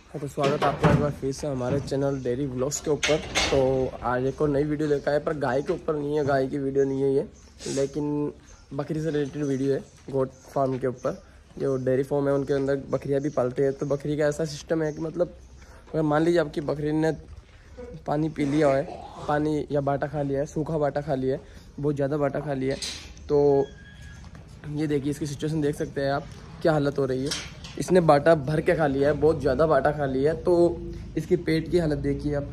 हाँ, तो स्वागत है आपका एक बार फिर से हमारे चैनल डेयरी व्लॉग्स के ऊपर। तो आज एक और नई वीडियो लेकर आए, पर गाय के ऊपर नहीं है, गाय की वीडियो नहीं है ये, लेकिन बकरी से रिलेटेड वीडियो है। गोट फार्म के ऊपर, जो डेयरी फार्म है उनके अंदर बकरियाँ भी पालते हैं। तो बकरी का ऐसा सिस्टम है कि मतलब अगर मान लीजिए आपकी बकरी ने पानी पी लिया है, पानी या बाटा खा लिया है, सूखा बाटा खा लिया है, बहुत ज़्यादा बाटा खा लिया है, तो ये देखिए इसकी सिचुएशन देख सकते हैं आप, क्या हालत हो रही है। इसने बाटा भर के खा लिया है, बहुत ज़्यादा बाटा खा लिया है, तो इसकी पेट की हालत देखिए आप,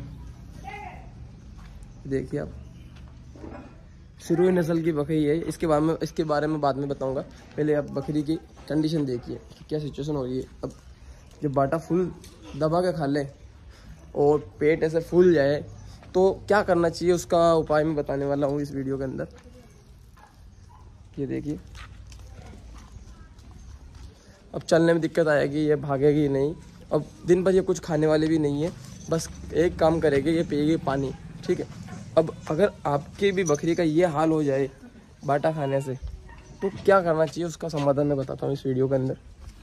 देखिए आप। सिरोही नस्ल की बकरी है। इसके बारे में बाद में बताऊंगा। पहले आप बकरी की कंडीशन देखिए कि क्या सिचुएशन हो रही है। अब जब बाटा फुल दबा के खा ले और पेट ऐसे फूल जाए तो क्या करना चाहिए, उसका उपाय मैं बताने वाला हूँ इस वीडियो के अंदर। ये देखिए, अब चलने में दिक्कत आएगी, ये भागेगी नहीं। अब दिन भर ये कुछ खाने वाली भी नहीं है, बस एक काम करेगी, ये पिएगी पानी, ठीक है। अब अगर आपकी भी बकरी का ये हाल हो जाए बाटा खाने से, तो क्या करना चाहिए, उसका समाधान मैं बताता हूँ इस वीडियो के अंदर।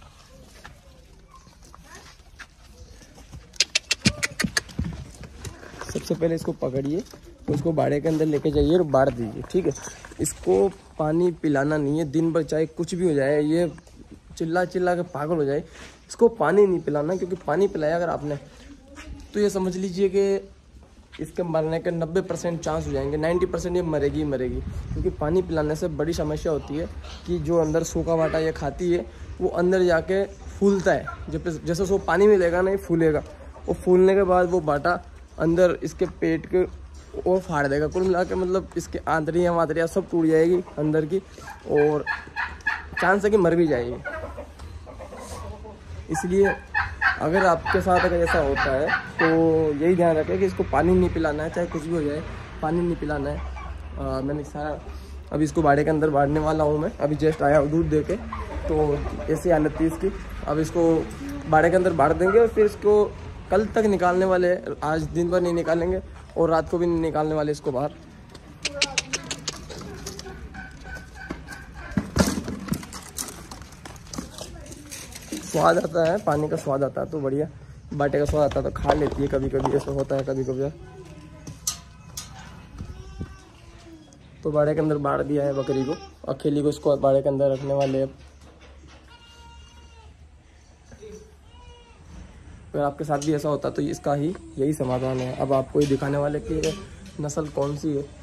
सबसे पहले इसको पकड़िए, उसको बाड़े के अंदर लेके जाइए और बाढ़ दीजिए, ठीक है। इसको पानी पिलाना नहीं है, दिन भर चाहे कुछ भी हो जाए, ये चिल्ला चिल्ला के पागल हो जाए, इसको पानी नहीं पिलाना। क्योंकि पानी पिलाया अगर आपने, तो ये समझ लीजिए कि इसके मरने के 90% चांस हो जाएंगे, 90% ये मरेगी ही मरेगी। क्योंकि पानी पिलाने से बड़ी समस्या होती है कि जो अंदर सूखा बाटा ये खाती है, वो अंदर जाके फूलता है। जैसे उसको पानी मिलेगा ना, ये फूलेगा, वो फूलने के बाद वो बाटा अंदर इसके पेट के और फाड़ देगा। कुल मिला के मतलब इसके आंतरियाँ वातरियाँ सब टूट जाएगी अंदर की, और चांस है कि मर भी जाएगी। इसलिए अगर आपके साथ अगर ऐसा होता है तो यही ध्यान रखें कि इसको पानी नहीं पिलाना है, चाहे कुछ भी हो जाए, पानी नहीं पिलाना है। मैंने सारा अभी इसको बाड़े के अंदर बांधने वाला हूँ मैं, अभी जस्ट आया हूँ दूध दे के, तो ऐसी हालत थी इसकी। अब इसको बाड़े के अंदर बांध देंगे और फिर इसको कल तक निकालने वाले, आज दिन भर नहीं निकालेंगे और रात को भी नहीं निकालने वाले इसको बाहर। स्वाद आता है, पानी का स्वाद आता है तो बढ़िया, बाटे का स्वाद आता है तो खा लेती है। कभी कभी ऐसा होता है, कभी कभी। तो बाड़े के अंदर बाढ़ दिया है बकरी को, अकेली को इसको बाड़े के अंदर रखने वाले हैं। अगर आपके साथ भी ऐसा होता तो इसका ही यही समाधान है। अब आपको ये दिखाने वाले कि नस्ल कौन सी है।